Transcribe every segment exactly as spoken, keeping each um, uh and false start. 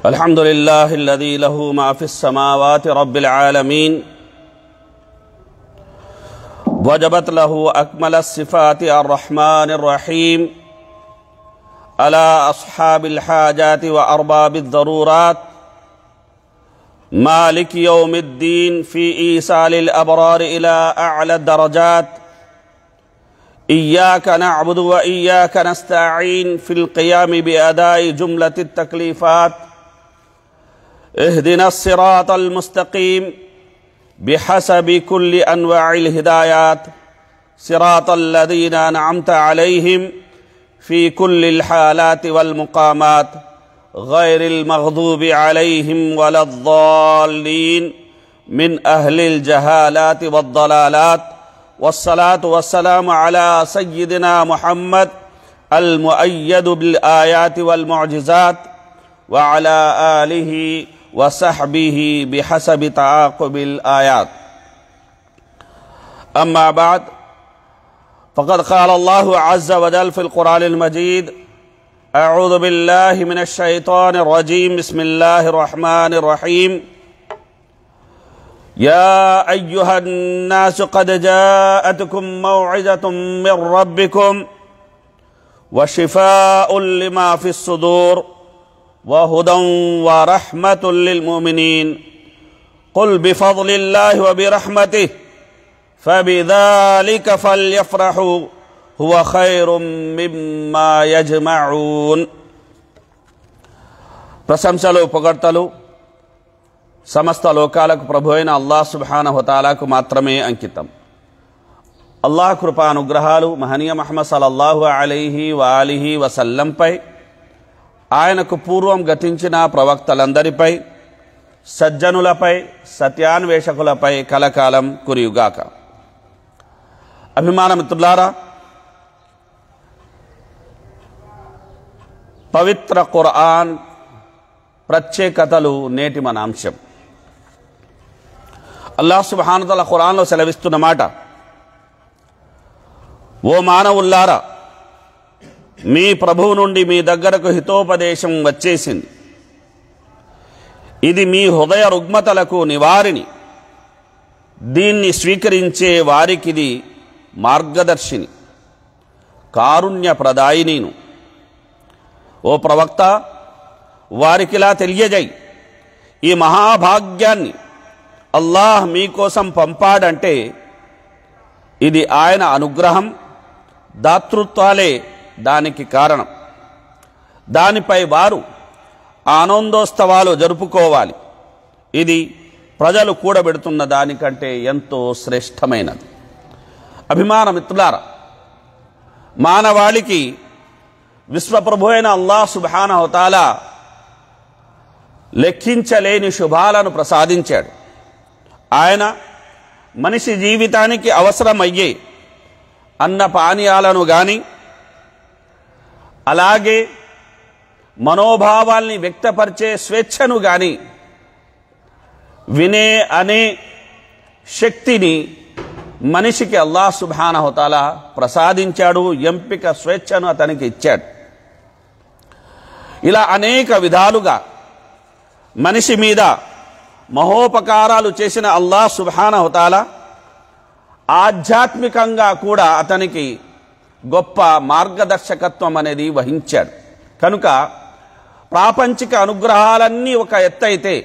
الحمد لله الذي له ما في السماوات رب العالمين وجبت له أكمل الصفات الرحمن الرحيم على أصحاب الحاجات وأرباب الضرورات مالك يوم الدين في إيصال الأبرار إلى أعلى الدرجات إياك نعبد وإياك نستعين في القيام بأداء جملة التكليفات اهدنا الصراط المستقيم بحسب كل أنواع الهدايات صراط الذين أنعمت عليهم في كل الحالات والمقامات غير المغضوب عليهم ولا الضالين من أهل الجهالات والضلالات والصلاة والسلام على سيدنا محمد المؤيد بالآيات والمعجزات وعلى آله وصحبه بحسب تعاقب الآيات. أما بعد فقد قال الله عز وجل في القرآن المجيد: أعوذ بالله من الشيطان الرجيم بسم الله الرحمن الرحيم يا أيها الناس قد جاءتكم موعظة من ربكم وشفاء لما في الصدور وهدى ورحمة للمؤمنين قل بفضل الله وبرحمته فبذلك فليفرحوا هو خير مما يجمعون. ప్రశంసలు పొగడ్తలు సమస్త లోకాలకు ప్రభు అయిన అల్లాహ్ సుబ్హానహు వ తఆలాకు మాత్రమే అంకితం. అల్లాహ్ కృపానుగ్రహాలు మహనీయ ముహమ్మద్ సల్లల్లాహు అలైహి వఆలిహి వసల్లంపై, ఆయనకు పూర్వం గతించిన ప్రవక్తలందరిపై, సజ్జనులపై, సత్యాన్వేషకులపై కలకాలం కురియుగాక. అభిమాన మిత్రులారా, పవిత్ర ఖురాన్ ప్రత్యేకతలు నేటి మన అంశం. అల్లాహ్ సుబ్హానహు వ తఆలా ఖురాన్లో సెలవిస్తున్న మాట: ఓ మానవుల్లారా, మీ ప్రభువు నుండి మీ దగ్గరకు హితోపదేశం వచ్చేసింది. ఇది మీ హృదయ రుగ్మతలకు నివారిణి. దీన్ని స్వీకరించే వారికిది మార్గదర్శిని, కారుణ్య ప్రదాయినిను. ఓ ప్రవక్త, వారికిలా తెలియజేయి, ఈ మహాభాగ్యాన్ని అల్లాహ్ మీకోసం పంపాడంటే ఇది ఆయన అనుగ్రహం, దాతృత్వాలే దానికి కారణం. దానిపై వారు ఆనందోత్సవాలు జరుపుకోవాలి. ఇది ప్రజలు కూడబెడుతున్న దానికంటే ఎంతో శ్రేష్టమైనది. అభిమాన మిత్రులారా, మానవాళికి విశ్వప్రభు అయిన అల్లాహ్ సుబ్హానహు వ తఆలా లెక్కించలేని శుభాలను ప్రసాదించాడు. ఆయన మనిషి జీవితానికి అవసరమయ్యే అన్న పానీయాలను కానీ, అలాగే మనోభావాల్ని వ్యక్తపరిచే స్వేచ్ఛను కానీ, వినే అనే శక్తిని మనిషికి అల్లాహ్ సుబ్హానహు వ తఆలా ప్రసాదించాడు. ఎంపిక స్వేచ్ఛను అతనికి ఇచ్చాడు. ఇలా అనేక విధాలుగా మనిషి మీద మహోపకారాలు చేసిన అల్లాహ్ సుబ్హానహు వ తఆలా ఆధ్యాత్మికంగా కూడా అతనికి గొప్ప మార్గదర్శకత్వం అనేది వహించాడు. కనుక ప్రాపంచిక అనుగ్రహాలన్నీ ఒక ఎత్తైతే,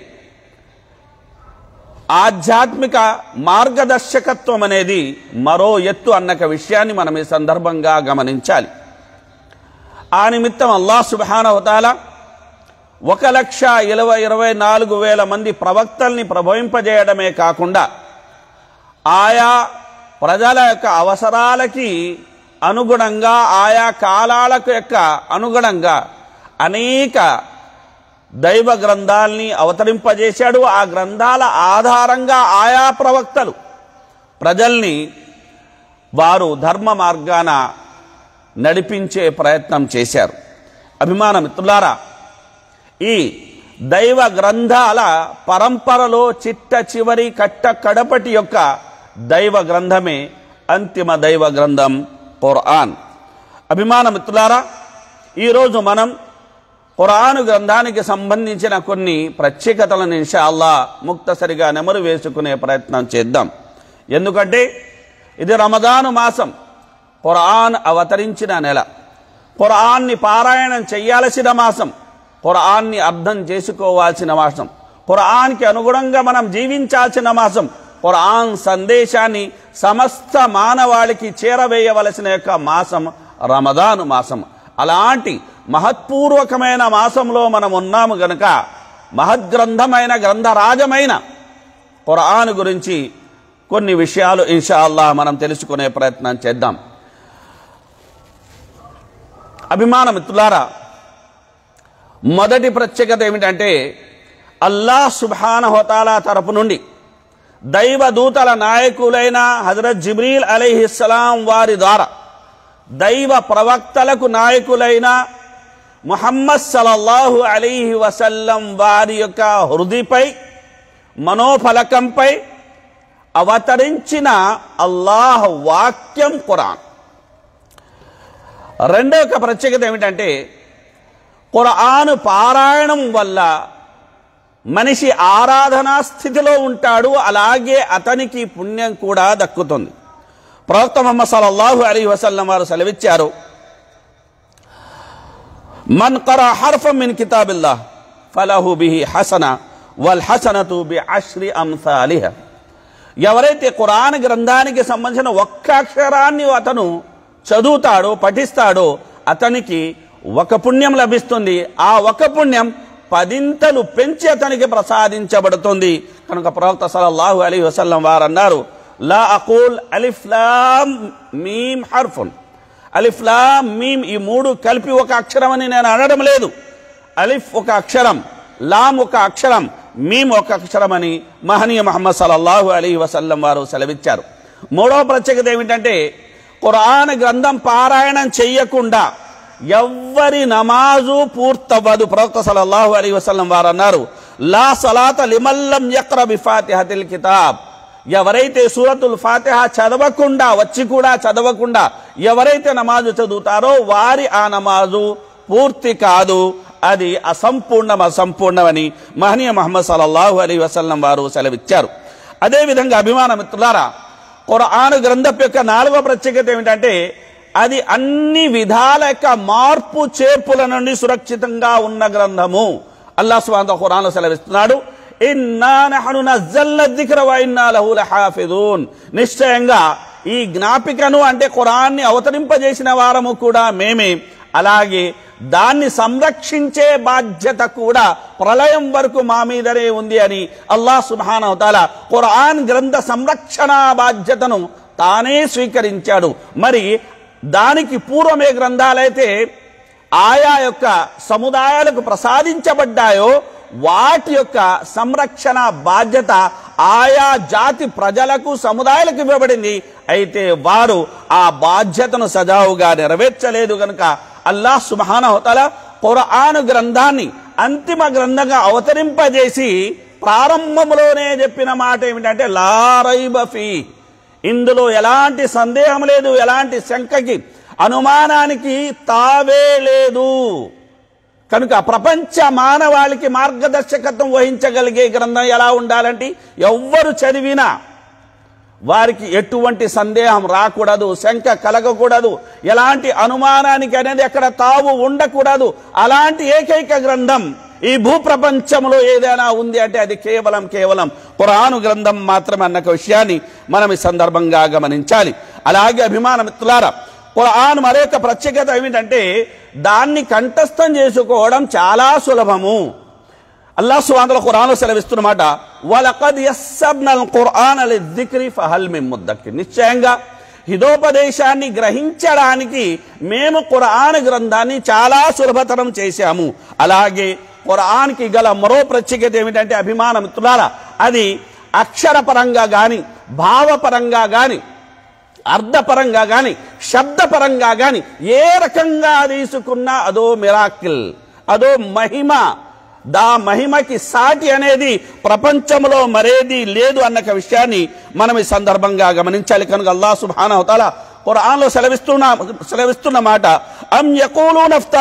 ఆధ్యాత్మిక మార్గదర్శకత్వం అనేది మరో ఎత్తు అన్న విషయాన్ని మనం ఈ సందర్భంగా గమనించాలి. ఆ నిమిత్తం అల్లాహ్ సుబ్హానహు వ తఆలా ఒక లక్ష ఇరవై ఇరవై నాలుగు వేల మంది ప్రవక్తల్ని ప్రభవింపజేయడమే కాకుండా, ఆయా ప్రజల యొక్క అవసరాలకి అనుగుణంగా, ఆయా కాలాలకు యొక్క అనుగుణంగా అనేక దైవ గ్రంథాల్ని అవతరింపజేశాడు. ఆ గ్రంథాల ఆధారంగా ఆయా ప్రవక్తలు ప్రజల్ని వారు ధర్మ మార్గాన నడిపించే ప్రయత్నం చేశారు. అభిమాన మిత్రులారా, ఈ దైవ గ్రంథాల పరంపరలో చిట్ట చివరి కట్ట కడపటి యొక్క దైవ గ్రంథమే అంతిమ దైవ గ్రంథం ఖురాన్. అభిమాన మిత్రులారా, ఈరోజు మనం ఖురాను గ్రంథానికి సంబంధించిన కొన్ని ప్రత్యేకతలను ఇన్షాఅల్లా ముక్తసరిగా నెమరు వేసుకునే ప్రయత్నం చేద్దాం. ఎందుకంటే ఇది రమదాను మాసం, ఖురాన్ అవతరించిన నెల, ఖురాన్ని పారాయణం చేయాల్సిన మాసం, ఖురాన్ని అర్థం చేసుకోవాల్సిన మాసం, ఖురాన్కి అనుగుణంగా మనం జీవించాల్సిన మాసం, ఖురాన్ సందేశాన్ని సమస్త మానవాళికి చేరవేయవలసిన యొక్క మాసం రమదాను మాసం. అలాంటి మహత్పూర్వకమైన మాసంలో మనం ఉన్నాము గనుక మహద్గ్రంథమైన గ్రంథరాజమైన ఖురాన్ గురించి కొన్ని విషయాలు ఇన్షాఅల్లా మనం తెలుసుకునే ప్రయత్నం చేద్దాం. అభిమాన మిత్రులారా, మొదటి ప్రత్యేకత ఏమిటంటే అల్లాహ్ సుబ్హానహు వ తఆలా తరపు నుండి దైవదూతల నాయకులైన హజరత్ జిబ్రీల్ అలైహిస్సలాం వారి ద్వారా దైవ ప్రవక్తలకు నాయకులైన ముహమ్మద్ సల్లల్లాహు అలైహి వసల్లం వారి యొక్క హృదయపై మనోఫలకంపై అవతరించిన అల్లాహ్ వాక్యం ఖురాన్. రెండో ఒక ప్రత్యేకత ఏమిటంటే ఖురాన్ పారాయణం వల్ల మనిషి ఆరాధనా స్థితిలో ఉంటాడు, అలాగే అతనికి పుణ్యం కూడా దక్కుతుంది. ప్రవక్త ముహమ్మద్ సల్లల్లాహు అలైహి వసల్లం వారు సెలవిచ్చారు, మన్ ఖరా హర్ఫం మిన్ కితాబిల్లాహ్ ఫలహు బిహి హసన వల్ హసనతు బిఅశ్రి అమ్సాలిహా. ఎవరైతే ఖురాన్ గ్రంథానికి సంబంధించిన ఒక్క అక్షరాన్ని అతను చదువుతాడో పఠిస్తాడో అతనికి ఒక పుణ్యం లభిస్తుంది. ఆ ఒక పుణ్యం పదింతలు పెంచి అతనికి ప్రసాదించబడుతుంది. కనుక ప్రవక్త సల్లల్లాహు అలైహి వసల్లం వారు అన్నారు, లా అకూల్ అలిఫ్ లామ్ మీమ్ హర్ఫున్. అలిఫ్ లామ్ మీమ్ ఈ మూడు కలిపి ఒక అక్షరం అని నేను అనడం లేదు. అలిఫ్ ఒక అక్షరం, లామ్ ఒక అక్షరం, మీమ్ ఒక అక్షరం అని మహనీయ ముహమ్మద్ సల్లల్లాహు అలైహి వసల్లం వారు సెలవిచ్చారు. మూడవ ప్రత్యేకత ఏమిటంటే ఖురాన్ గ్రంథం పారాయణం చెయ్యకుండా ఎవ్వరి నమాజు పూర్తవ్వదు. ప్రవక్త సల్లల్లాహు అలైహి వసల్లం వారు అన్నారు, లా సలాత లిమల్లం యక్ర బిఫాతిహతిల్ కితాబ్. ఎవరైతే సూరతుల్ ఫాతిహ చదవకుండా వచ్చి కూడా చదవకుండా ఎవరైతే నమాజు చదువుతారో వారి ఆ నమాజు పూర్తి కాదు, అది అసంపూర్ణం అసంపూర్ణమని మహనీయ ముహమ్మద్ సల్లల్లాహు అలైహి వసల్లం వారు సెలవిచ్చారు. అదేవిధంగా అభిమాన మిత్రులారా, ఖురాన్ గ్రంథం యొక్క నాలుగవ ప్రత్యేకత ఏమిటంటే అది అన్ని విధాల యొక్క మార్పు చేర్పుల నుండి సురక్షితంగా ఉన్న గ్రంథము. అల్లాహ్ సుబ్హానహు వ తఆలా ఖురాన్లో సెలవిస్తున్నాడు, ఇన్నా నహను నజ్జల్నా దిక్ర వ ఇన్నా లహు లహాఫిజూన్. నిశ్చయంగా ఈ జ్ఞాపికను అంటే ఖురాన్ని అవతరింపజేసిన వారము కూడా మేమే, అలాగే దాన్ని సంరక్షించే బాధ్యత కూడా ప్రళయం వరకు మా మీదనే ఉంది అని అల్లాహ్ సుబ్హానహు వ తఆలా ఖురాన్ గ్రంథ సంరక్షణ బాధ్యతను తానే స్వీకరించాడు. మరి దానికి పూర్వమే గ్రంథాలైతే ఆయా యొక్క సముదాయాలకు ప్రసాదించబడ్డాయో వాటి యొక్క సంరక్షణ బాధ్యత ఆయా జాతి ప్రజలకు సముదాయాలకు ఇవ్వబడింది. అయితే వారు ఆ బాధ్యతను సజావుగా నెరవేర్చలేదు గనుక అల్లాహ్ సుబ్హానహు వ తఆలా ఖురాన్ గ్రంథాన్ని అంతిమ గ్రంథంగా అవతరింపజేసి ప్రారంభంలోనే చెప్పిన మాట ఏమిటంటే లా రైబ ఫీ. ఇందులో ఎలాంటి సందేహం లేదు, ఎలాంటి శంకకి అనుమానానికి తావే లేదు. కనుక ప్రపంచ మానవాళికి మార్గదర్శకత్వం వహించగలిగే గ్రంథం ఎలా ఉండాలంటే ఎవ్వరు చదివినా వారికి ఎటువంటి సందేహం రాకూడదు, శంక కలగకూడదు, ఎలాంటి అనుమానానికి అనేది ఎక్కడ తావు ఉండకూడదు. అలాంటి ఏకైక గ్రంథం ఈ భూప్రపంచంలో ఏదైనా ఉంది అంటే అది కేవలం కేవలం ఖురాను గ్రంథం మాత్రమే అన్న విషయాన్ని మనం ఈ సందర్భంగా గమనించాలి. అలాగే అభిమాన మిత్రులారా, ఖురాన్ మరొక ప్రత్యేకత ఏమిటంటే దాన్ని కంఠస్థం చేసుకోవడం చాలా సులభము. అల్లాహ్ సుబ్హానహు వ తఆలా ఖురాన్లో సెలవిస్తున్నమాట, వలఖద్ యస్సర్నల్ ఖుర్ఆన లిజ్జిక్రి ఫహల్ మిన్ ముద్దకిర్. నిశ్చయంగా హితోపదేశాన్ని గ్రహించడానికి మేము ఖురాన్ గ్రంథాన్ని చాలా సులభతరం చేశాము. అలాగే ఖురాన్కి గల మరో ప్రత్యేకత ఏమిటంటే అభిమాన మిత్రులారా, అది అక్షరపరంగా గాని భావపరంగా గాని అర్థపరంగా గాని శబ్దపరంగా గాని ఏ రకంగా తీసుకున్నా అదో మిరాకిల్, అదో మహిమ. దా మహిమకి సాటి అనేది ప్రపంచంలో మరేది లేదు అన్న విషయాన్ని మనం ఈ సందర్భంగా గమనించాలి. కనుక అల్లాహ్ సుబ్హానహు వ తఆలా ఖురాన్లో సెలవిస్తున్న సెలవిస్తున్న మాట, అమ్ యఖూలూన ఇఫ్తరా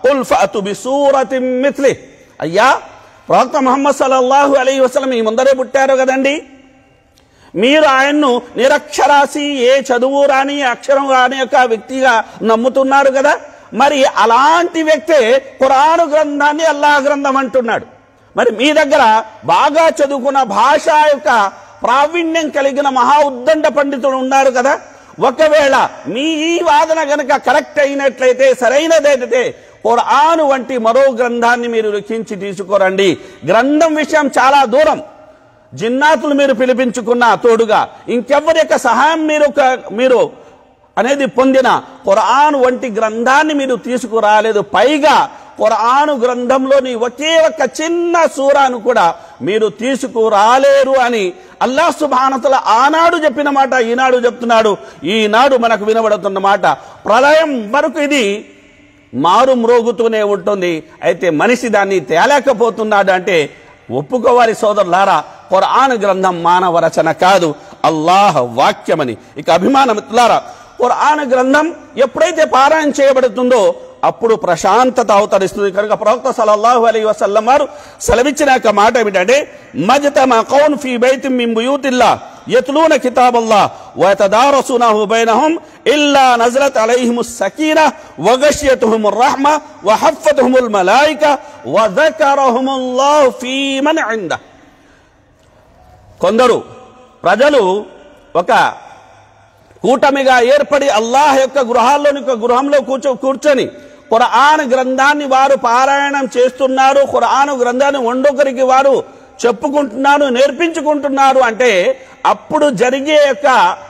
ఖుల్ ఫఅతు బిసూరతిన్ మిస్లిహి. అయ్యా ప్రవక్త ముహమ్మద్ సల్లల్లాహు అలైహి వసల్లం ఈ ముందరే పుట్టారు కదండి, మీరు ఆయన్ను నిరక్షరాసి, ఏ చదువు రాని అక్షరం రాని యొక్క వ్యక్తిగా నమ్ముతున్నారు కదా, మరి అలాంటి వ్యక్తే ఖురాను గ్రంథాన్ని అల్లాహ్ గ్రంథం అంటున్నాడు. మరి మీ దగ్గర బాగా చదువుకున్న భాష యొక్క ప్రావీణ్యం కలిగిన మహా ఉద్దండ పండితుడు ఉన్నారు కదా, ఒకవేళ మీ ఈ వాదన గనక కరెక్ట్ అయినట్లయితే, సరైనదైతే ఖురాను వంటి మరో గ్రంథాన్ని మీరు లిఖించి తీసుకురండి. గ్రంథం విషయం చాలా దూరం, జిన్నాతులు మీరు పిలిపించుకున్న తోడుగా ఇంకెవ్వరి యొక్క సహాయం మీరు మీరు అనేది పొందిన ఖురాను వంటి గ్రంథాన్ని మీరు తీసుకురాలేదు. పైగా ఖురాను గ్రంథంలోని ఒకే ఒక్క చిన్న సూరాను కూడా మీరు తీసుకురాలేరు అని అల్లాహ్ సుబ్హానహు వ తఆలా ఆనాడు చెప్పిన మాట ఈనాడు చెప్తున్నాడు. ఈనాడు మనకు వినబడుతున్న మాట. ప్రళయం వరకు ఇది మారు మ్రోగుతూనే ఉంటుంది. అయితే మనిషి దాన్ని తేలేకపోతున్నాడు అంటే ఒప్పుకోవాలి సోదరులారా, ఖురాన్ గ్రంథం మానవ రచన కాదు, అల్లాహ్ వాక్యమని. ఇక అభిమానమిత్రులారా, ఖురాన్ గ్రంథం ఎప్పుడైతే పారాయణ చేయబడుతుందో అప్పుడు ప్రశాంతత అవతరిస్తుంది. కనుక ప్రవక్త సల్లల్లాహు అలైహి వసల్లం వారు సెలవిచ్చిన మాట ఏమిటంటే, మజ్తమా ఖౌన్ ఫీ బైతిన్ మిన్ బుయూతిల్లాహ్ యత్లూన కితాబల్లాహ్ వ యతదారసునహు బైనహుం ఇల్లా నజలత్ అలైహిముస్ సకీనహ్ వ గషియతుహుముర్ రహ్మ వ హఫ్ఫతుహుముల్ మలాయిక వ జకరహుముల్లాహు ఫీ మన్ ఇందహ్. కొందరు ప్రజలు ఒక కూటమిగా ఏర్పడి అల్లాహ్ యొక్క గృహాల్లోని ఒక గృహంలో కూర్చో కూర్చొని ఖురాన్ గ్రంథాన్ని వారు పారాయణం చేస్తున్నారు. ఖురాన్ గ్రంథాన్ని వండొకరికి వారు చెప్పుకుంటున్నారు, నేర్పించుకుంటున్నారు అంటే అప్పుడు జరిగే యొక్క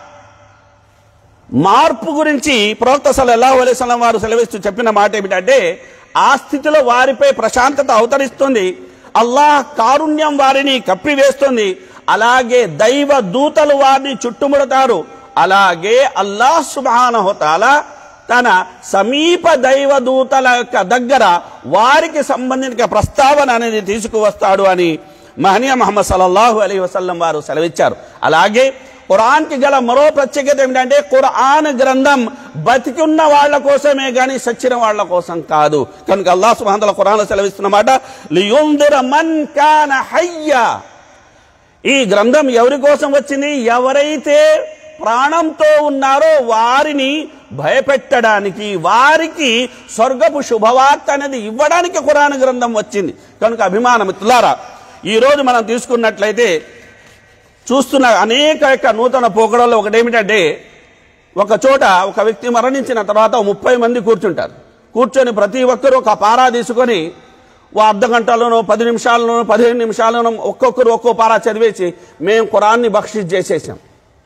మార్పు గురించి ప్రవక్త సల్లల్లాహు అలైహి వసల్లం వారు సెలవిస్తూ చెప్పిన మాట ఏమిటంటే, ఆ స్థితిలో వారిపై ప్రశాంతత అవతరిస్తుంది, అల్లాహ్ కారుణ్యం వారిని కప్పివేస్తుంది, అలాగే దైవ దూతలు వారిని చుట్టుముడతారు, అలాగే అల్లాహ్ సుబ్హానహు వ తఆలా తన సమీప దైవ దూతల యొక్క దగ్గర వారికి సంబంధించిన ప్రస్తావన అనేది తీసుకువస్తాడు అని మహనీయ ముహమ్మద్ సల్లల్లాహు అలైహి వసల్లం వారు సెలవిచ్చారు. అలాగే ఖురాన్కి గల మరో ప్రత్యేకత ఏమిటంటే, ఖురాన్ గ్రంథం బతికున్న వాళ్ళ కోసమే గాని సచ్చిన వాళ్ళ కోసం కాదు. కనుక అల్లాహ్ సుబ్హానహు వ తఆలా ఖురాన్లో సెలవిస్తున్న మాట, లియుందిర మన్ కాన హయ్యా. ఈ గ్రంథం ఎవరి కోసం వచ్చింది? ఎవరైతే ప్రాణంతో ఉన్నారో వారిని భయపెట్టడానికి, వారికి స్వర్గపు శుభవార్త అనేది ఇవ్వడానికి ఖురాన్ గ్రంథం వచ్చింది. కనుక అభిమానమిత్రులారా, ఈరోజు మనం తీసుకున్నట్లయితే చూస్తున్న అనేక యొక్క నూతన పోకడల్లో ఒకటేమిటంటే, ఒక చోట ఒక వ్యక్తి మరణించిన తర్వాత ముప్పై మంది కూర్చుంటారు. కూర్చొని ప్రతి ఒక్కరు ఒక పారా తీసుకొని ఓ అర్ధ గంటలోనో పది నిమిషాల్లోనో పదిహేను నిమిషాల్లోనో ఒక్కొక్కరు ఒక్కో పారా చదివేసి మేము ఖురాన్ని బక్షిష్ చేసేసాం.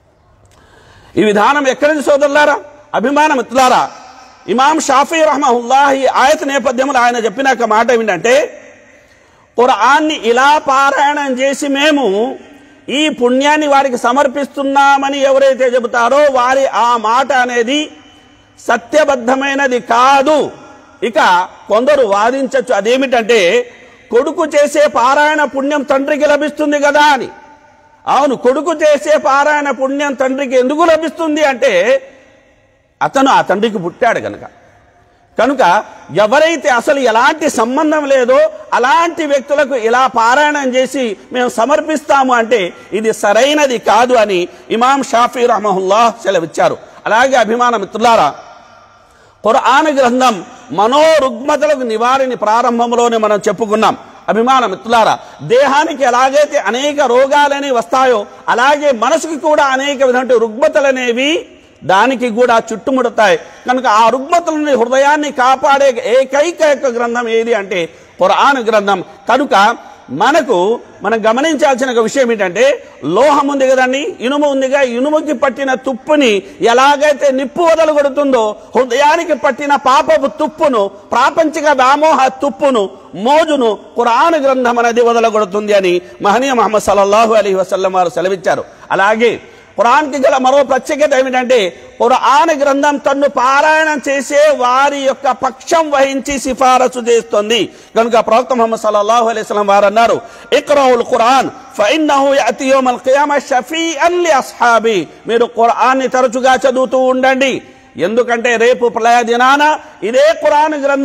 ఈ విధానం ఎక్కడి నుంచి సోదరులారా, అభిమానమిత్రులారా? ఇమాం షాఫీ రహ్మహుల్లాహ్ ఈ ఆయత నేపథ్యంలో ఆయన చెప్పిన మాట ఏమిటంటే, ఖురాన్ని ఇలా పారాయణం చేసి మేము ఈ పుణ్యాన్ని వారికి సమర్పిస్తున్నామని ఎవరైతే చెబుతారో వారి ఆ మాట అనేది సత్యబద్ధమైనది కాదు. ఇక కొందరు వాదించచ్చు, అదేమిటంటే కొడుకు చేసే పారాయణ పుణ్యం తండ్రికి లభిస్తుంది కదా అని. అవును, కొడుకు చేసే పారాయణ పుణ్యం తండ్రికి ఎందుకు లభిస్తుంది అంటే అతను ఆ తండ్రికి పుట్టాడు కనుక. కనుక ఎవరైతే అసలు ఎలాంటి సంబంధం లేదో అలాంటి వ్యక్తులకు ఇలా పారాయణం చేసి మేము సమర్పిస్తాము అంటే ఇది సరైనది కాదు అని ఇమాం షాఫీ రహ్మహుల్లాహ్ సెలవిచ్చారు. అలాగే అభిమాన మిత్రులారా, ఖురాన్ గ్రంథం మనోరుగ్మతలకు నివారణ ప్రారంభంలోనే మనం చెప్పుకున్నాం. అభిమాన మిత్రులారా, దేహానికి ఎలాగైతే అనేక రోగాలనేవి వస్తాయో అలాగే మనసుకి కూడా అనేక విధమైన రుగ్మతలనేవి దానికి కూడా చుట్టుముడతాయి. కనుక ఆ రుగ్మతలని హృదయాన్ని కాపాడే ఏకైక యొక్క గ్రంథం ఏది అంటే ఖురాన్ గ్రంథం. కనుక మనకు మనం గమనించాల్సిన ఒక విషయం ఏంటంటే, లోహం ఉంది కదండి, ఇనుము ఉందిగా, ఇనుముకి పట్టిన తుప్పుని ఎలాగైతే నిప్పు వదలగొడుతుందో హృదయానికి పట్టిన పాపపు తుప్పును, ప్రాపంచిక వ్యామోహ తుప్పును, మోజును ఖురాన్ గ్రంథం అనేది వదలగొడుతుంది అని మహనీయ ముహమ్మద్ సల్లల్లాహు అలైహి వసల్లం వారు సెలవిచ్చారు. అలాగే ఖురాన్కి గల మరో ప్రత్యేకత ఏమిటంటే, ఖురాన్ గ్రంథం తన్ను పారాయణం చేసే వారి యొక్క పక్షం వహించి సిఫారసు చేస్తుంది. కనుక ప్రవక్త ముహమ్మద్ సల్లల్లాహు అలైహి వసల్లం వారు అన్నారు, ఇక్రాఉల్ ఖురాన్ ఫఇన్నహు యఅతి యౌమల్ ఖియామహ షఫీఅన్ లి అస్హాబి. మీరు ఖురాన్ని తరచుగా చదువుతూ ఉండండి, ఎందుకంటే రేపు ప్రళయ దినాన ఇదే ఖురాన్ గ్రంథం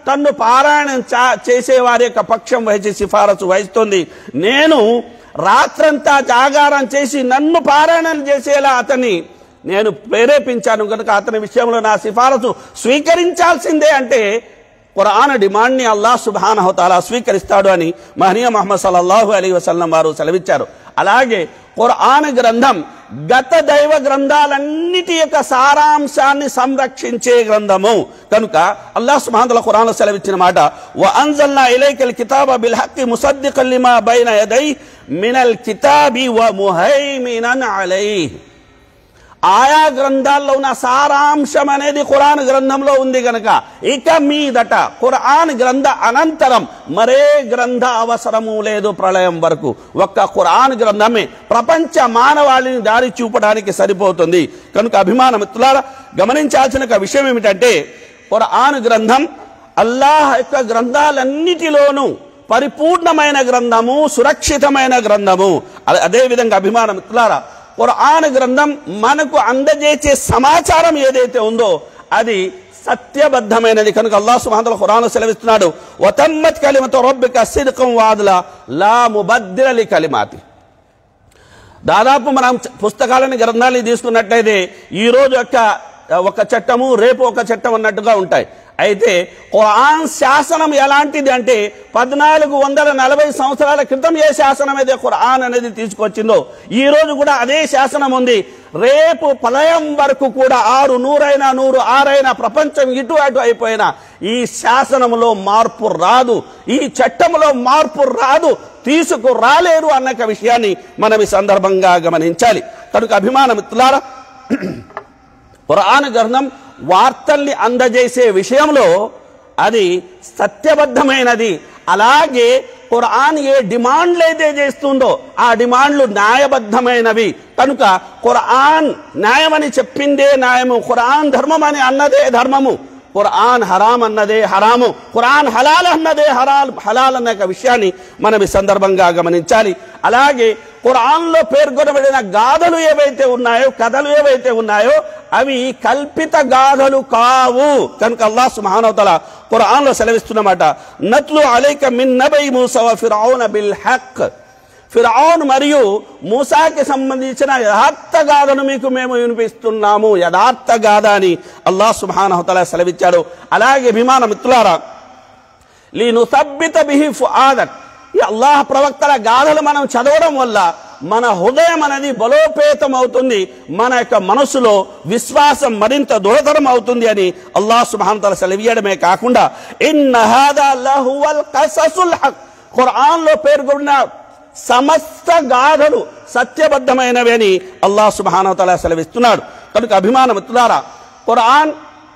తన్ను పారాయణం చేసే వారి యొక్క పక్షం వహించి సిఫారసు వహిస్తుంది. నేను రాత్రంతా జాగారం చేసి నన్ను పారాయణం చేసేలా అతన్ని నేను ప్రేరేపించాను కనుక అతని విషయంలో నా సిఫారసు స్వీకరించాల్సిందే అంటే ఖురాన్ డిమాండ్ని అల్లాహ్ సుబ్హానహు తఆలా స్వీకరిస్తాడు అని మహనీయ ముహమ్మద్ సల్లల్లాహు అలైహి వసల్లం వారు సెలవిచ్చారు. అలాగే ఖురాన్ గ్రంథం గత దైవ గ్రంథాలన్నిటి యొక్క సారాంశాన్ని సంరక్షించే గ్రంథము కనుక అల్లాహ్ సుబ్హానహు తఆలా ఖురాన్లో సెలవిచ్చిన మాట వ అన్జల్నా ఇలైకల్ కితాబ బిల్ హక్కి ముసద్దికల్ లిమా బైన యదై మినల్ కితాబి వ ముహైమినన్ అలైహి. ఆయా గ్రంథాల్లో ఉన్న సారాంశం అనేది ఖురాన్ గ్రంథంలో ఉంది గనక ఇక మీదట ఖురాన్ గ్రంథ అనంతరం మరే గ్రంథ అవసరము లేదు ప్రళయం వరకు. ఒక్క ఖురాన్ గ్రంథమే ప్రపంచ మానవాళిని దారి చూపడానికి సరిపోతుంది. కనుక అభిమాన మిత్రులారా గమనించాల్సిన విషయం ఏమిటంటే ఖురాన్ గ్రంథం అల్లాహ్ యొక్క గ్రంథాలన్నిటిలోనూ పరిపూర్ణమైన గ్రంథము, సురక్షితమైన గ్రంథము. అదేవిధంగా అభిమాన మిత్రులారా ఖురాన్ గ్రంథం మనకు అందజేసే సమాచారం ఏదైతే ఉందో అది సత్యబద్ధమైనది కనుక అల్లాహ్ సుబ్హానహు వతఆలా ఖురాన్లో సెలవిస్తున్నాడు వతమ్మత్ కలిమతు రబ్బిక సిద్కం వఅద్లా లా ముబద్దిల లికలిమాతి. దాదాపు మనం పుస్తకాలని గ్రంథాలని తీసుకున్నట్లయితే ఈ రోజు యొక్క ఒక చట్టము రేపు ఒక చట్టం అన్నట్టుగా ఉంటాయి. అయితే ఖురాన్ శాసనం ఎలాంటిది అంటే పద్నాలుగు వందల నలభై సంవత్సరాల క్రితం ఏ శాసనం అయితే ఖురాన్ అనేది తీసుకొచ్చిందో ఈ రోజు కూడా అదే శాసనం ఉంది. రేపు ప్రళయం వరకు కూడా ఆరు నూరైనా నూరు ఆరైనా ప్రపంచం ఇటు అటు అయిపోయినా ఈ శాసనంలో మార్పు రాదు, ఈ చట్టంలో మార్పు రాదు, తీసుకురాలేరు అన్న విషయాన్ని మనం ఈ సందర్భంగా గమనించాలి. కనుక అభిమాన మిత్రులారా ఖురాన్ గ్రంథం వార్తల్ని అందజేసే విషయంలో అది సత్యబద్ధమైనది. అలాగే ఖురాన్ ఏ డిమాండ్లు అయితే చేస్తుందో ఆ డిమాండ్లు న్యాయబద్ధమైనవి. కనుక ఖురాన్ న్యాయమని చెప్పిందే న్యాయము, ఖురాన్ ధర్మం అని అన్నదే ధర్మము, ఖురాన్ హరాం అన్నదే హరాము, ఖురాన్ హలాల్ అన్నదే హలాల్ హలాల్ అన్న విషయాన్ని మనం ఈ సందర్భంగా గమనించాలి. అలాగే ఖురాన్లో పేర్కొనబడిన గాథలు ఏవైతే ఉన్నాయో కథలు ఏవైతే ఉన్నాయో అవి కల్పిత గాథలు కావు. కనుక అల్లాహ్ సుబ్హానహు వతఆలా ఖురాన్లో సెలవిస్తున్నమాట నత్లు అలైక మిన్ నబై మూసా వ ఫిర్ఔన బిల్ హక్. ఫిర్ఔన్ మరియు మూసాకి సంబంధించిన యథార్థ గాథను మీకు మేము వినిపిస్తున్నాము, యథార్థ గాథ అని అల్లాహ్ సుబ్హానహు వతఆలా సెలవిచ్చాడు. అలాగే అభిమాన మిత్రులారా లినుసబ్బిత బిహి ఫుఆదక్, ఈ అల్లాహ్ ప్రవక్తల గాథలు మనం చదవడం వల్ల మన హృదయం అనేది బలోపేతం అవుతుంది, మన యొక్క మనసులో విశ్వాసం మరింత దృఢతరం అవుతుంది అని అల్లాహ్ సుబ్హానహు వతఆలా సెలవియడమే కాకుండా ఇన్న హాదా లహువల్ ఖససుల్ హక్, ఖురాన్లో పేర్కొన్న సమస్త గాథలు సత్యబద్ధమైనవి అని అల్లాహ్ సుబ్హానహు వతఆలా సెలవిస్తున్నాడు. కనుక అభిమాన మిత్రులారా ఖురాన్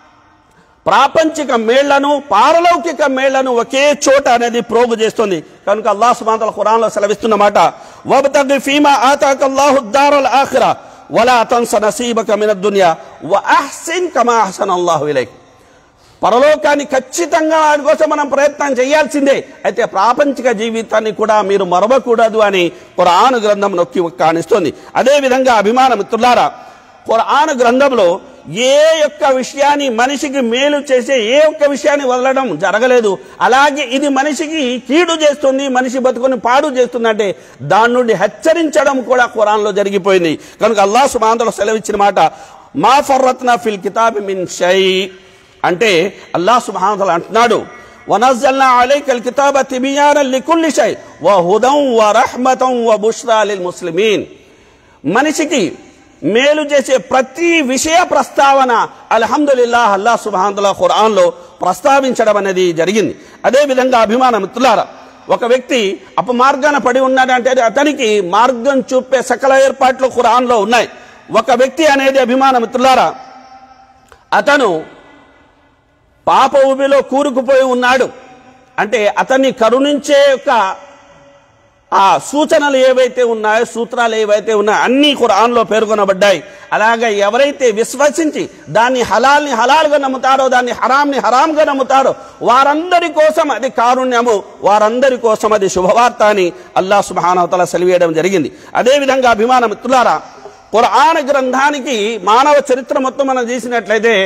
ప్రాపంచిక మేళ్లను పారలౌకిక మేళ్లను ఒకే చోట అనేది ప్రోగు చేస్తుంది. కనుక అల్లాహ్ సుబ్హానహు వతఆలా ఖురాన్లో సెలవిస్తున్న మాట వబ్తగి ఫీమా ఆతాకల్లాహు దారల్ ఆఖిరా వలా తన్స నసీబక మినద్ దునియా వ అహ్సిన్ కమా అహ్సనల్లాహు ఇలైక్. పరలోకాన్ని ఖచ్చితంగా వారి కోసం మనం ప్రయత్నం చేయాల్సిందే, అయితే ప్రాపంచిక జీవితాన్ని కూడా మీరు మరవకూడదు అని ఖురాన్ గ్రంథం నొక్కి కానిస్తుంది. అదేవిధంగా అభిమాన మిత్రులారా ఖురాన్ గ్రంథంలో ఏ యొక్క విషయాన్ని మనిషికి మేలు చేసే ఏ ఒక్క విషయాన్ని వదలడం జరగలేదు. అలాగే ఇది మనిషికి కీడు చేస్తుంది, మనిషి బతుకుని పాడు చేస్తుంది అంటే దాని నుండి హెచ్చరించడం కూడా ఖురాన్లో జరిగిపోయింది. కనుక అల్లాహ్ సుబ్హానహు వతఆలా సెలవిచ్చిన మాట మా ఫర్రత్నా ఫిల్ కితాబి మిన్ షై అంటే అల్లాహ్ సుబ్హానహు వతఆలా అంటున్నాడు వనజ్జల్నా అలైకల్ కితాబ తిబియానన్ లికుల్లి షై వ హుదం వ రహ్మతం వ బుష్రా లిల్ ముస్లిమీన్. మనిషికి మేలు చేసే ప్రతి విషయ ప్రస్తావన అల్హమ్దులిల్లాహ్ అల్లాహ్ సుబ్హానహు వతఆలా ఖురాన్లో ప్రస్తావించడం అనేది జరిగింది. అదేవిధంగా అభిమాన మిత్రులారా ఒక వ్యక్తి అపమార్గాన పడి ఉన్నాడంటే అతనికి మార్గం చూపే సకల ఏర్పాట్లు ఖురాన్లో ఉన్నాయి. ఒక వ్యక్తి అనేది అభిమాన మిత్రులారా అతను పాప ఊబిలో కూరుకుపోయి ఉన్నాడు అంటే అతన్ని కరుణించే యొక్క ఆ సూచనలు ఏవైతే ఉన్నాయో సూత్రాలు ఏవైతే ఉన్నాయో అన్నీ ఖురాన్లో పేర్కొనబడ్డాయి. అలాగే ఎవరైతే విశ్వసించి దాన్ని హలాల్ని హలాల్గా నమ్ముతారో దాన్ని హరాంని హరాంగా నమ్ముతారో వారందరి కోసం అది కారుణ్యము, వారందరి కోసం అది శుభవార్త అని అల్లాహ్ సుబ్హానహు వతఆలా సెలవియడం జరిగింది. అదేవిధంగా అభిమాన మిత్రులారా ఖురాన్ గ్రంథానికి మానవ చరిత్ర మొత్తం మనం చూసినట్లయితే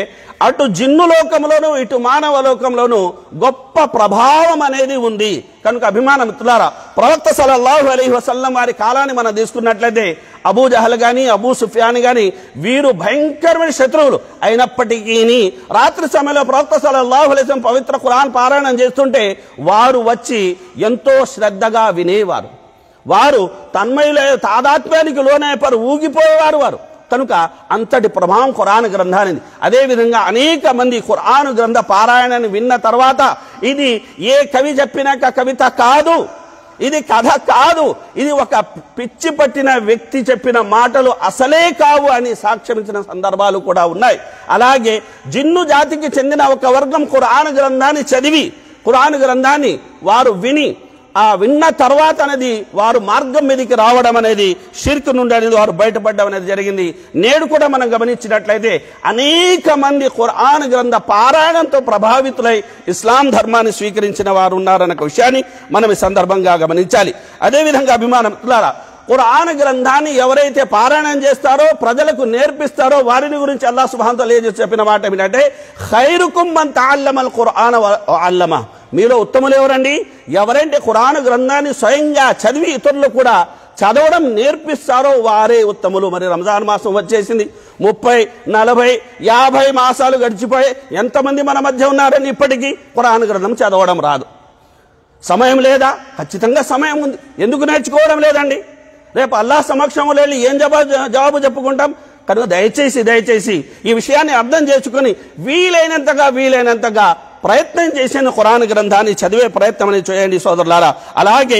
అటు జిన్ను లోకంలోను ఇటు మానవ లోకంలోను గొప్ప ప్రభావం అనేది ఉంది. కనుక అభిమాన మిత్రులారా, ప్రవక్త సల్లల్లాహు అలైహి వసల్లం వారి కాలాన్ని మనం తీసుకున్నట్లయితే అబూ జహల్ గాని అబూ సుఫియాన్ గాని వీరు భయంకరమైన శత్రువులు అయినప్పటికీ రాత్రి సమయంలో ప్రవక్త సల్లల్లాహు అలైహి వసల్లం పవిత్ర ఖురాన్ పారాయణం చేస్తుంటే వారు వచ్చి ఎంతో శ్రద్ధగా వినేవారు. వారు తన్మయులే తాదాత్మ్యానికి లోనైపోయారు, ఊగిపోయేవారు వారు. కనుక అంతటి ప్రభావం ఖురాన్ గ్రంథానికి. అదేవిధంగా అనేక మంది ఖురాన్ గ్రంథ పారాయణాన్ని విన్న తర్వాత ఇది ఏ కవి చెప్పినాక కవిత కాదు, ఇది కథ కాదు, ఇది ఒక పిచ్చి పట్టిన వ్యక్తి చెప్పిన మాటలు అసలే కావు అని సాక్ష్యమించిన సందర్భాలు కూడా ఉన్నాయి. అలాగే జిన్ను జాతికి చెందిన ఒక వర్గం ఖురాన్ గ్రంథాన్ని చదివి ఖురాన్ గ్రంథాన్ని వారు విని ఆ విన్న తర్వాత అనేది వారు మార్గం మీదకి రావడం అనేది షిర్క్ నుండి అనేది వారు బయటపడడం అనేది జరిగింది. నేడు కూడా మనం గమనించినట్లయితే అనేక మంది ఖురాన్ గ్రంథ పారాయణంతో ప్రభావితులై ఇస్లాం ధర్మాన్ని స్వీకరించిన వారు ఉన్నారన్న విషయాన్ని మనం ఈ సందర్భంగా గమనించాలి. అదేవిధంగా అభిమానం మిత్రులారా, ఖురాన్ గ్రంథాన్ని ఎవరైతే పారాయణం చేస్తారో ప్రజలకు నేర్పిస్తారో వారిని గురించి అల్లాహ్ సుబ్హానహు వ తఆలా చెప్పిన మాట ఏమిటంటే ఖైరుకుం మన్ తఅల్లమల్ ఖురాన వ అల్లమ. మీలో ఉత్తములు ఎవరండి? ఎవరైతే ఖురాన్ గ్రంథాన్ని స్వయంగా చదివి ఇతరులు కూడా చదవడం నేర్పిస్తారో వారే ఉత్తములు. మరి రంజాన్ మాసం వచ్చేసింది, ముప్పై నలభై యాభై మాసాలు గడిచిపోయి ఎంతమంది మన మధ్య ఉన్నారని ఇప్పటికీ ఖురాన్ గ్రంథం చదవడం రాదు. సమయం లేదా? ఖచ్చితంగా సమయం ఉంది. ఎందుకు నేర్చుకోవడం లేదండి? రేపు అల్లాహ్ సమక్షంలో వెళ్ళి ఏం జవాబు జవాబు చెప్పుకుంటాం? కనుక దయచేసి దయచేసి ఈ విషయాన్ని అర్థం చేసుకుని వీలైనంతగా వీలైనంతగా ప్రయత్నం చేసిన ఖురాన్ గ్రంథాన్ని చదివే ప్రయత్నం అనేది చేయండి సోదరులారా. అలాగే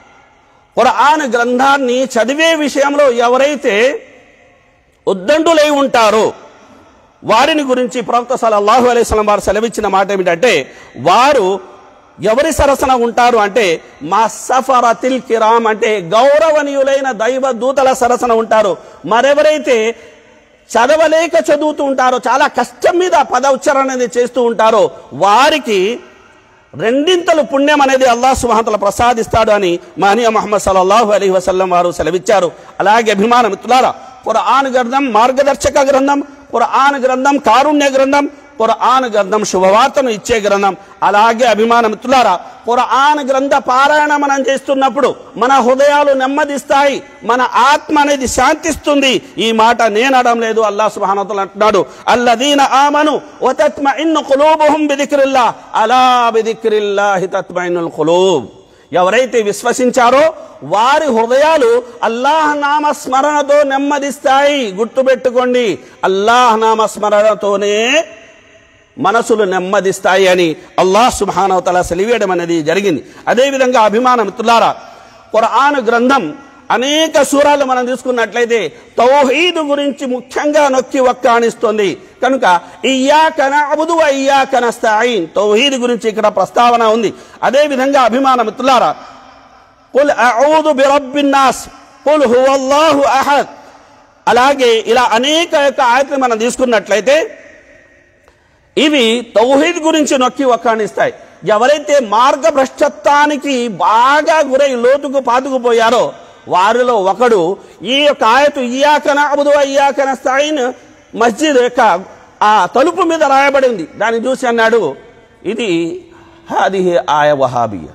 ఖురాన్ గ్రంథాన్ని చదివే విషయంలో ఎవరైతే ఉద్దండులై ఉంటారో వారిని గురించి ప్రవక్త సల్లల్లాహు అలైహి వసల్లం వారు సెలవిచ్చిన మాట ఏమిటంటే వారు ఎవరి సరసన ఉంటారు అంటే మా సఫరతిల్ కిరామ్ అంటే గౌరవనీయులైన దైవ దూతల సరసన ఉంటారు. మరెవరైతే చదవలేక చదువుతూ ఉంటారో చాలా కష్టం మీద పద ఉచ్చారణ అనేది చేస్తూ ఉంటారో వారికి రెండింతలు పుణ్యం అనేది అల్లాహ్ సుబ్హానహు వ తఆలా ప్రసాదిస్తాడు అని మహనీయ ముహమ్మద్ సల్లల్లాహు అలైహి వసల్లం వారు సెలవిచ్చారు. అలాగే అభిమాన మిత్రులారా, ఖురాన్ గ్రంథం మార్గదర్శక గ్రంథం, ఖురాన్ గ్రంథం కారుణ్య గ్రంథం, ఖురాన్ గ్రంథం శుభవార్తను ఇచ్చే గ్రంథం. అలాగే అభిమాన మిత్రులారా, ఖురాన్ గ్రంథ పారాయణ మనం చేస్తున్నప్పుడు మన హృదయాలు నెమ్మదిస్తాయి, మన ఆత్మ అనేది శాంతిస్తుంది. ఈ మాట నేను అనడం లేదు, అల్లాహ్ సుబ్హానహు వ తఆలా అంటున్నాడు అల్లదీన ఆమను వ తత్మఇన్ను ఖులూబుహుం బిదిక్రిల్లాహ్ అలా బిదిక్రిల్లాహి తత్మఇన్నుల్ ఖులూబ్. ఎవరైతే విశ్వసించారో వారి హృదయాలు అల్లాహ్ నామ స్మరణతో నెమ్మదిస్తాయి. గుర్తుపెట్టుకోండి, అల్లాహ్ నామ స్మరణతోనే మనసులు నెమ్మదిస్తాయి అని అల్లాహ్ సుబ్హానహు వ తఆలా సెలవేయడం అనేది జరిగింది. అదేవిధంగా అభిమాన మిత్రులారా, ఖురాన్ గ్రంథం అనేక సూరాలు మనం తీసుకున్నట్లయితే తౌహీద్ గురించి ముఖ్యంగా నొక్కి వక్కాణిస్తుంది. కనుక ఇయ్యాక నఅబుదు వ ఇయ్యాక నస్తഈన్ తౌహీద్ గురించి ఇక్కడ ప్రస్తావన ఉంది. అదేవిధంగా అభిమాన మిత్రులారా, ఖుల్ అఊదు బిరబ్బిన్ నాస్ ఖుల్ హువల్లాహు అహద్. అలాగే ఇలా అనేక యొక్క ఆయతులు మనం తీసుకున్నట్లయితే ఇవి తౌహీద్ గురించి నొక్కి వక్కాణిస్తాయి. ఎవరైతే మార్గభ్రష్టత్వానికి బాగా గురై లోతుకు పాతుకుపోయారో వారిలో ఒకడు ఈ యొక్క ఆయతు ఇయ్యాక నఅబుదు వ ఇయ్యాక నస్తఈన్ మస్జిద్ యొక్క ఆ తలుపు మీద రాయబడింది. దాన్ని చూసి అన్నాడు ఇది హాదిహి ఆయ వహాబియా,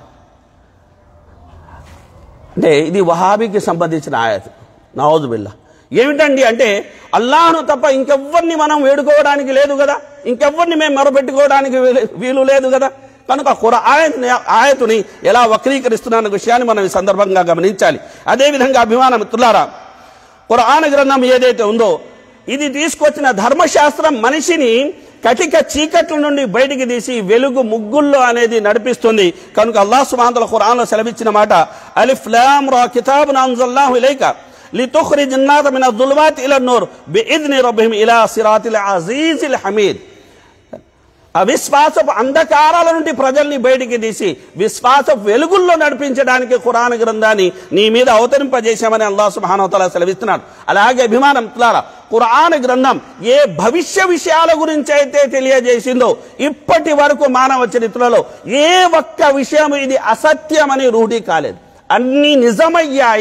అంటే ఇది వహాబీకి సంబంధించిన ఆయత్. నౌజు బిల్లాహ్. ఏమిటండి అంటే అల్లాహ్ను తప్ప ఇంకెవ్వరిని మనం వేడుకోవడానికి లేదు కదా, ఇంకెవ్వరిని మేము మొరపెట్టుకోవడానికి వీలు లేదు కదా. కనుక ఖురాన్ ఆయతుని ఎలా వక్రీకరిస్తున్న విషయాన్ని మనం ఈ సందర్భంగా గమనించాలి. అదేవిధంగా అభిమాన మిత్రులారా, ఖురాన్ గ్రంథం ఏదైతే ఉందో ఇది తీసుకొచ్చిన ధర్మశాస్త్రం మనిషిని కటిక చీకట్ల నుండి బయటికి తీసి వెలుగు ముగ్గుల్లో అనేది నడిపిస్తుంది. కనుక అల్లాహ్ సుబ్హానహు వ తఆలా ఖురాన్లో సెలవిచ్చిన మాట అలిఫ్ లామ్ రా కితాబున్ అన్జల్నాహు ఇలైక లితుఖ్రిజన్ నాస మిన ظులుమాతి ఇలా నూర్ బిఇذని రబ్బిహిమ్ ఇలా సిరాతిల్ అజీజిల్ హమీద్. అవిశ్వాసపు అంధకారాల నుండి ప్రజల్ని బయటికి తీసి విశ్వాస వెలుగుల్లో నడిపించడానికి ఖురాన్ గ్రంథాన్ని నీ మీద అవతరింపజేశామని అల్లాహ్ సుబ్హానహు వ తఆలా సెలవిస్తున్నాడు. అలాగే అభిమానం మిత్రులారా, ఖురాన్ గ్రంథం ఏ భవిష్య విషయాల గురించి అయితే తెలియజేసిందో ఇప్పటి వరకు మానవ చరిత్రలో ఏ ఒక్క విషయం ఇది అసత్యమని రూఢి కాలేదు, అన్ని నిజమయ్యాయి.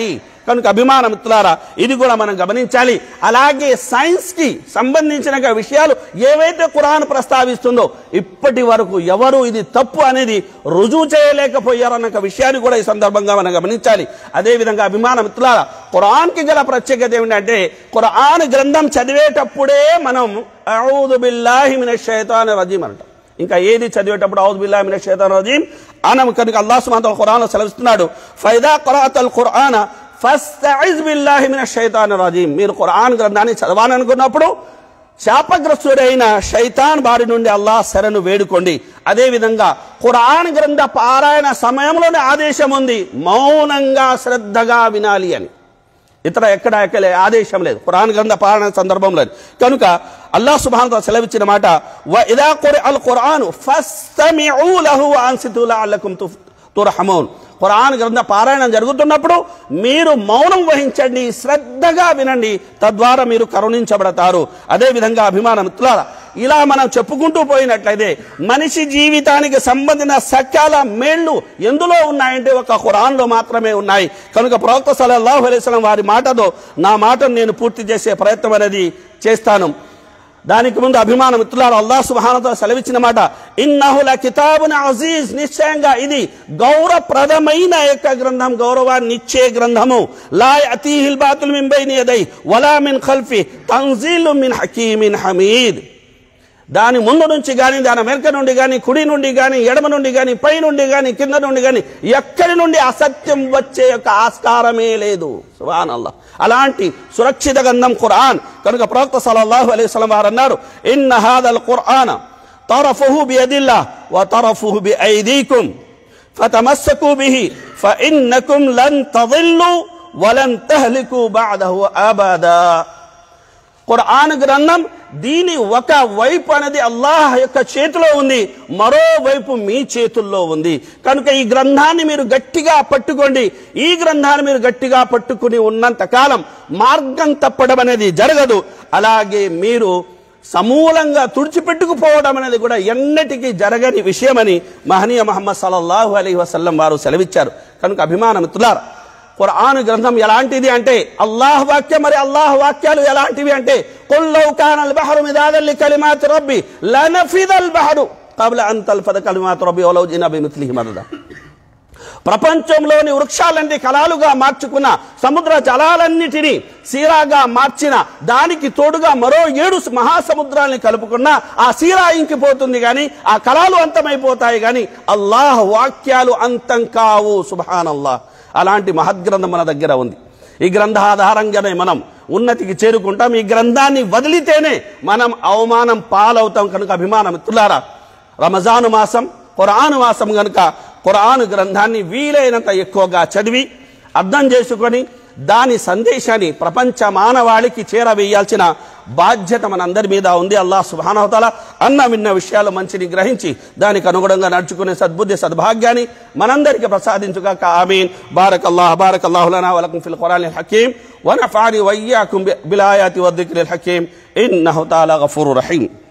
కనుక అభిమాన మిత్రులారా ఇది కూడా మనం గమనించాలి. అలాగే సైన్స్ కి సంబంధించిన విషయాలు ఏవైతే ఖురాన్ ప్రస్తావిస్తుందో ఇప్పటి వరకు ఎవరు ఇది తప్పు అనేది రుజువు చేయలేకపోయారన్న విషయాన్ని కూడా ఈ సందర్భంగా మనం గమనించాలి. అదేవిధంగా అభిమాన మిత్రులారా ఖురాన్ కి గల ప్రత్యేకత ఏమిటంటే ఖురాన్ గ్రంథం చదివేటప్పుడే మనం అఊదు బిల్లాహి మినష్ షైతానిర్ రజీమ్ అంటాం. ఇంకా ఏది చదివేటప్పుడు ఔదు బిల్లాహి మినష్ షైతానిర్ రజీమ్ అనం. కనుక అల్లాహ్ సుబ్హానహు వ తఆలా ఖురాన్లో సెలవిస్తున్నాడు, ఫైదా ఖరఅతల్ ఖురాన ఫస్తఇజ్ బిల్లాహి మినష్ షైతానిర్ రజీమ్. మీరు ఖురాన్ గ్రంథాన్ని చదవాలనుకున్నప్పుడు శాపగ్రస్తుడైన శైతాన్ బారి నుండి అల్లాహ్ శరణు వేడుకోండి. అదేవిధంగా ఖురాన్ గ్రంథ పారాయణ సమయంలోనే ఆదేశం ఉంది, మౌనంగా శ్రద్ధగా వినాలి అని. ఇతర ఎక్కడ ఎక్కడ ఆదేశం లేదు ఖురాన్ గ్రంథ పారాయణ సందర్భంలో. కనుక అల్లాహ్ సుబ్హానహు వ తఆలా సెలవిచ్చిన మాట, వ ఇదా ఖురిఅల్ ఖురాను ఫస్తమిఊ లహు వ అన్సితూ లఅల్లకుం తుర్హమూన్. ఖురాన్ గ్రంథ పారాయణం జరుగుతున్నప్పుడు మీరు మౌనం వహించండి, శ్రద్ధగా వినండి, తద్వారా మీరు కరుణించబడతారు. అదేవిధంగా అభిమాన మిత్రులారా ఇలా మనం చెప్పుకుంటూ పోయినట్లయితే మనిషి జీవితానికి సంబంధించిన సకల మేళ్లు ఎందులో ఉన్నాయంటే ఒక ఖురాన్లో మాత్రమే ఉన్నాయి. కనుక ప్రవక్త సల్లల్లాహు అలైహి వసల్లం వారి మాటతో నా మాటను నేను పూర్తి చేసే ప్రయత్నం అనేది చేస్తాను. దానికి ముందు అభిమాన మిత్రులారా అల్లాహ్ సుబ్హానహు వ తఆలా సెలవిచ్చిన మాట, ఇన్నహు లకితాబున్ అజీజ్. నిశ్చయంగా ఇది గౌరవప్రదమైన యొక్క గ్రంథం, గౌరవాన్ని ఇచ్చే గ్రంథము. లా యఅతీహిల్ బాతిల్ మిన్ బైని యదైహి వలా మిన్ ఖల్ఫి తన్జీలుమ్ మిన్ హకీమిన్ హమీద్. దాని ముందు నుంచి కానీ, దాని వెనక నుండి కానీ, కుడి నుండి కానీ, ఎడమ నుండి కానీ, పై నుండి కానీ, కింద నుండి కానీ ఎక్కడి నుండి అసత్యం వచ్చే యొక్క ఆస్కారమే లేదు. సుబ్హానల్లాహ్. అలాంటి సురక్షిత గ్రంథం ఖురాన్. కనుక ప్రవక్త సల్లల్లాహు అలైహి వసల్లం వారు అన్నారు, ఇన్న హాదల్ ఖురాన తరఫుహు బియదిల్లాహ్ వ తరఫుహు బిఐదీకుం ఫతమస్సకు బిహి ఫఇన్నకుం లన్ తదిల్లు వలన్ తహ్లికు బఅదహు అబదా. ఖురాన్ గ్రంథం దీని ఒక వైపు అనేది అల్లాహ్ యొక్క చేతిలో ఉంది, మరోవైపు మీ చేతుల్లో ఉంది. కనుక ఈ గ్రంథాన్ని మీరు గట్టిగా పట్టుకోండి. ఈ గ్రంథాన్ని మీరు గట్టిగా పట్టుకుని ఉన్నంత కాలం మార్గం తప్పడం అనేది జరగదు. అలాగే మీరు సమూలంగా తుడిచిపెట్టుకుపోవడం అనేది కూడా ఎన్నటికీ జరగని విషయమని మహనీయ ముహమ్మద్ సల్లల్లాహు అలైహి వసల్లం వారు సెలవిచ్చారు. కనుక అభిమాన మిత్రులారా ఖురాన్ గ్రంథం ఎలాంటిది అంటే అల్లాహ్ వాక్యం. మరి అల్లాహ్ వాక్యాలు ఎలాంటివి అంటే ఖుల్ లౌ కానల్ బహరు మిదాదన్ లికలిమాతి రబ్బి లనఫిదల్ బహరు కబ్ల అన్ తల్ఫద కలిమాతు రబ్బి వలౌ జినా బిమిస్లిహి మదదా. ప్రపంచంలోని వృక్షాలన్నీ కళాలుగా మార్చుకున్న, సముద్ర జలాలన్నిటినీ సీరాగా మార్చిన, దానికి తోడుగా మరో ఏడు మహాసముద్రాన్ని కలుపుకున్న ఆ సీరా ఇంకిపోతుంది కానీ ఆ కళాలు అంతమైపోతాయి కానీ అల్లాహ్ వాక్యాలు అంతం కావు. సుబ్హానల్లాహ్. అలాంటి మహద్గ్రంథం మన దగ్గర ఉంది. ఈ గ్రంథాధారంగానే మనం ఉన్నతికి చేరుకుంటాం. ఈ గ్రంథాన్ని వదిలితేనే మనం అవమానం పాలవుతాం. కనుక అభిమాన మిత్రులారా రమజాను మాసం ఖురాన్ మాసం కనుక ఖురాన్ గ్రంథాన్ని వీలైనంత ఎక్కువగా చదివి అర్థం చేసుకొని దాని సందేశాన్ని ప్రపంచ మానవాళికి చేరవేయాల్సిన బాధ్యత మనందరి మీద ఉంది. అల్లాహ్ సుబ్హానహు వ తఆలా అన్న విన్న విషయాలు మంచిని గ్రహించి దానికి అనుగుణంగా నడుచుకునే సద్బుద్ధి సద్భాగ్యాన్ని మనందరికీ ప్రసాదించుగాక. ఆమీన్. బారకల్లాహు బారకల్లాహు లనా వ లకుం ఫిల్ ఖురానిల్ హకీం వ నఫఅని వ ఇయ్యాకుం బిల్ ఆయాతి వ దిక్రిల్ హకీం ఇన్నహు తఆలా గఫూరుర్ రహీం.